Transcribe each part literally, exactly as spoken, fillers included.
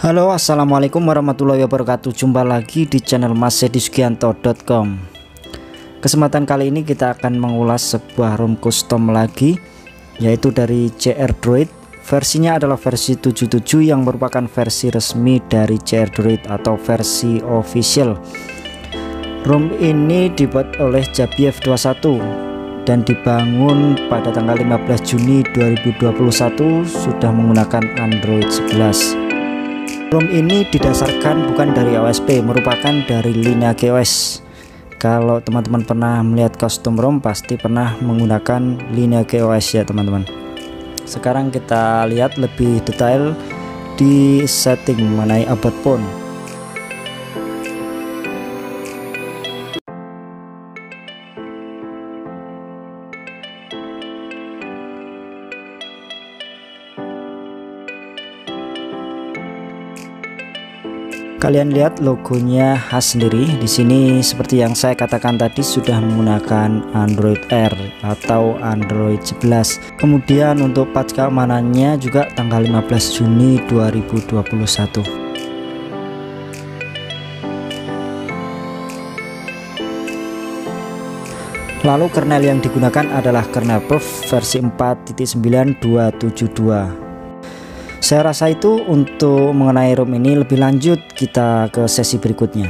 Halo, assalamualaikum warahmatullahi wabarakatuh. Jumpa lagi di channel mas edi sugianto titik com. Kesempatan kali ini kita akan mengulas sebuah ROM custom lagi, yaitu dari C R Droid. Versinya adalah versi tujuh puluh tujuh yang merupakan versi resmi dari C R Droid atau versi official. ROM ini dibuat oleh Jabiev dua puluh satu dan dibangun pada tanggal lima belas Juni dua ribu dua puluh satu, sudah menggunakan Android sebelas. ROM ini didasarkan bukan dari O S P, merupakan dari Lineage O S. Kalau teman-teman pernah melihat custom ROM, pasti pernah menggunakan Lineage O S ya teman-teman. Sekarang kita lihat lebih detail di setting mengenai about phone. Kalian lihat logonya khas sendiri. Di sini seperti yang saya katakan tadi, sudah menggunakan Android R atau Android sebelas. Kemudian untuk patch keamanannya juga tanggal lima belas Juni dua ribu dua puluh satu. Lalu kernel yang digunakan adalah kernel Perf versi empat titik sembilan dua tujuh dua. Saya rasa itu untuk mengenai ROM ini lebih lanjut kita ke sesi berikutnya.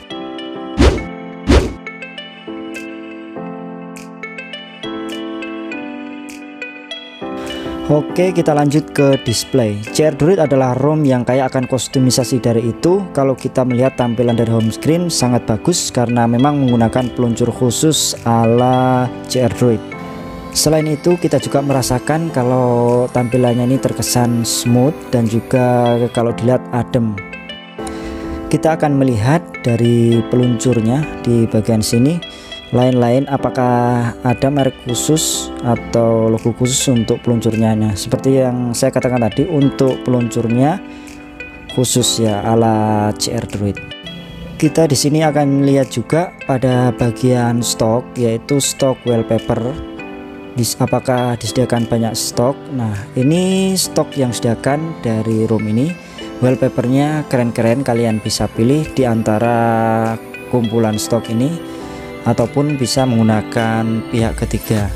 Oke, kita lanjut ke display. C R Droid adalah ROM yang kaya akan kustomisasi. Dari itu, kalau kita melihat tampilan dari home screen sangat bagus karena memang menggunakan peluncur khusus ala C R Droid. Selain itu, kita juga merasakan kalau tampilannya ini terkesan smooth dan juga kalau dilihat adem. Kita akan melihat dari peluncurnya di bagian sini, lain-lain apakah ada merek khusus atau logo khusus untuk peluncurnya. Nah, seperti yang saya katakan tadi, untuk peluncurnya khusus ya ala C R Droid. Kita di sini akan lihat juga pada bagian stok, yaitu stok wallpaper. Apakah disediakan banyak stok? Nah, ini stok yang disediakan dari ROM ini. Wallpapernya keren-keren, kalian bisa pilih di antara kumpulan stok ini ataupun bisa menggunakan pihak ketiga.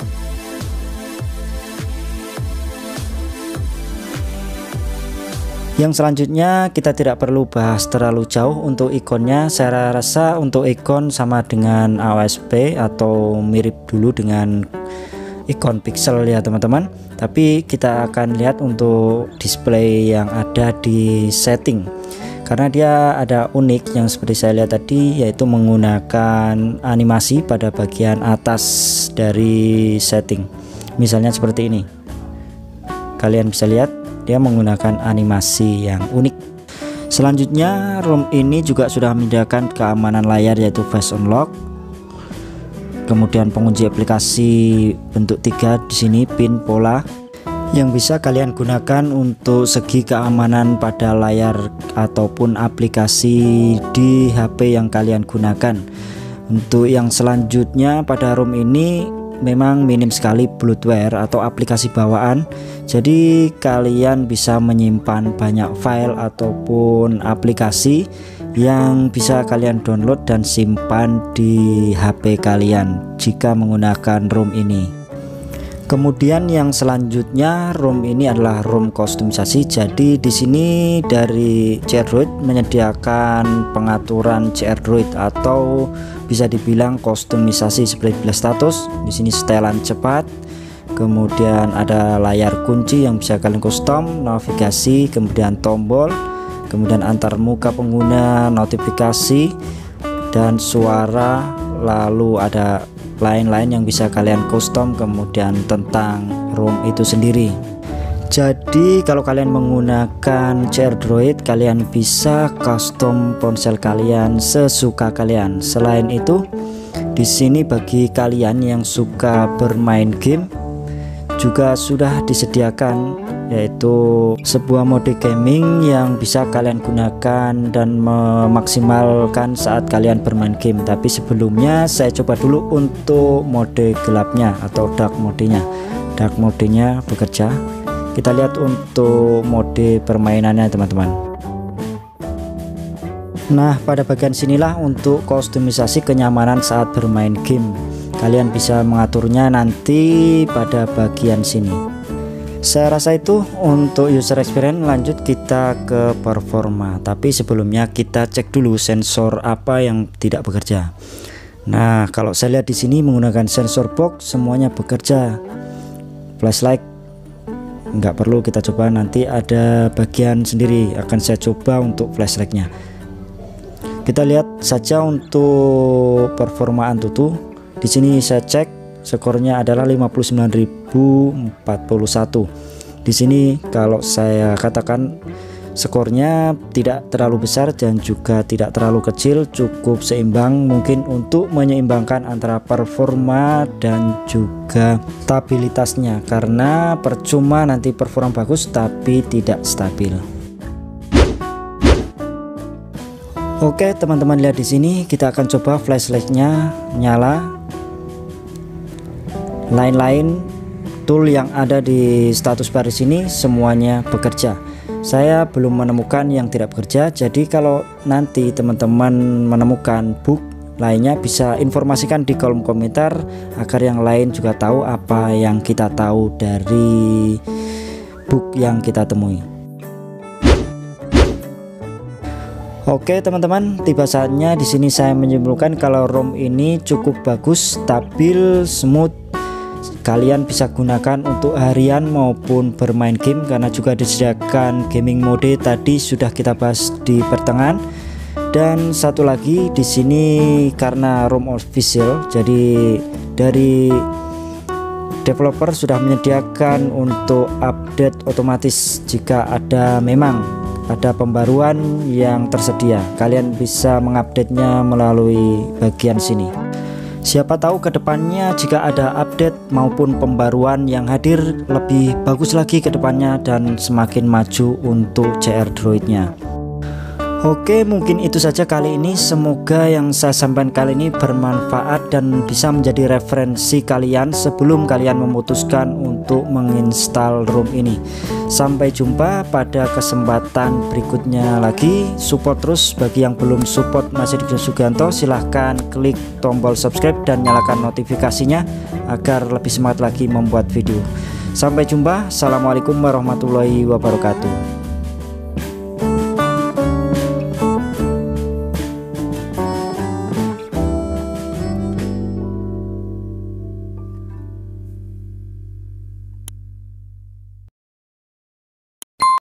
Yang selanjutnya kita tidak perlu bahas terlalu jauh untuk ikonnya. Saya rasa untuk ikon sama dengan O S P atau mirip dulu dengan ikon pixel ya teman-teman. Tapi kita akan lihat untuk display yang ada di setting, karena dia ada unik yang seperti saya lihat tadi, yaitu menggunakan animasi pada bagian atas dari setting. Misalnya seperti ini, kalian bisa lihat dia menggunakan animasi yang unik. Selanjutnya, ROM ini juga sudah menyediakan keamanan layar, yaitu Face Unlock. Kemudian pengunci aplikasi bentuk tiga di sini, pin pola, yang bisa kalian gunakan untuk segi keamanan pada layar ataupun aplikasi di H P yang kalian gunakan. Untuk yang selanjutnya pada ROM ini memang minim sekali bloatware atau aplikasi bawaan, jadi kalian bisa menyimpan banyak file ataupun aplikasi yang bisa kalian download dan simpan di H P kalian jika menggunakan ROM ini. Kemudian yang selanjutnya, ROM ini adalah ROM kustomisasi. Jadi di sini dari C R Droid menyediakan pengaturan C R Droid atau bisa dibilang kustomisasi seperti display status. Di sini setelan cepat. Kemudian ada layar kunci yang bisa kalian custom, navigasi, kemudian tombol, kemudian antar muka pengguna, notifikasi, dan suara. Lalu ada lain-lain yang bisa kalian custom, kemudian tentang ROM itu sendiri. Jadi kalau kalian menggunakan C R Droid, kalian bisa custom ponsel kalian sesuka kalian. Selain itu, di sini bagi kalian yang suka bermain game juga sudah disediakan, yaitu sebuah mode gaming yang bisa kalian gunakan dan memaksimalkan saat kalian bermain game. Tapi sebelumnya saya coba dulu untuk mode gelapnya atau dark modenya. Dark modenya bekerja. Kita lihat untuk mode permainannya teman-teman. Nah, pada bagian sinilah untuk kustomisasi kenyamanan saat bermain game. Kalian bisa mengaturnya nanti pada bagian sini. Saya rasa itu untuk user experience. Lanjut kita ke performa, tapi sebelumnya kita cek dulu sensor apa yang tidak bekerja. Nah, kalau saya lihat di sini menggunakan sensor box semuanya bekerja. Flashlight nggak perlu kita coba, nanti ada bagian sendiri akan saya coba untuk flashlightnya. Kita lihat saja untuk performa Antutu. Di sini saya cek skornya adalah lima puluh sembilan ribu empat puluh satu. Di sini kalau saya katakan skornya tidak terlalu besar dan juga tidak terlalu kecil, cukup seimbang, mungkin untuk menyeimbangkan antara performa dan juga stabilitasnya, karena percuma nanti performa bagus tapi tidak stabil. Oke teman-teman, lihat di sini kita akan coba flashlightnya nyala. Lain-lain tool yang ada di status bar sini semuanya bekerja. Saya belum menemukan yang tidak bekerja, jadi kalau nanti teman-teman menemukan bug lainnya bisa informasikan di kolom komentar agar yang lain juga tahu apa yang kita tahu dari bug yang kita temui. Oke teman-teman, tiba saatnya di sini saya menyimpulkan kalau ROM ini cukup bagus, stabil, smooth. Kalian bisa gunakan untuk harian maupun bermain game, karena juga disediakan gaming mode tadi sudah kita bahas di pertengahan. Dan satu lagi di sini karena ROM official, jadi dari developer sudah menyediakan untuk update otomatis jika ada memang ada pembaruan yang tersedia. Kalian bisa mengupdate-nya melalui bagian sini. Siapa tahu kedepannya jika ada update maupun pembaruan yang hadir lebih bagus lagi ke depannya dan semakin maju untuk C R Droid-nya. Oke, mungkin itu saja kali ini. Semoga yang saya sampaikan kali ini bermanfaat dan bisa menjadi referensi kalian sebelum kalian memutuskan untuk menginstal ROM ini. Sampai jumpa pada kesempatan berikutnya lagi. Support terus, bagi yang belum support Mas Edi Sugianto silahkan klik tombol subscribe dan nyalakan notifikasinya agar lebih semangat lagi membuat video. Sampai jumpa. Assalamualaikum warahmatullahi wabarakatuh.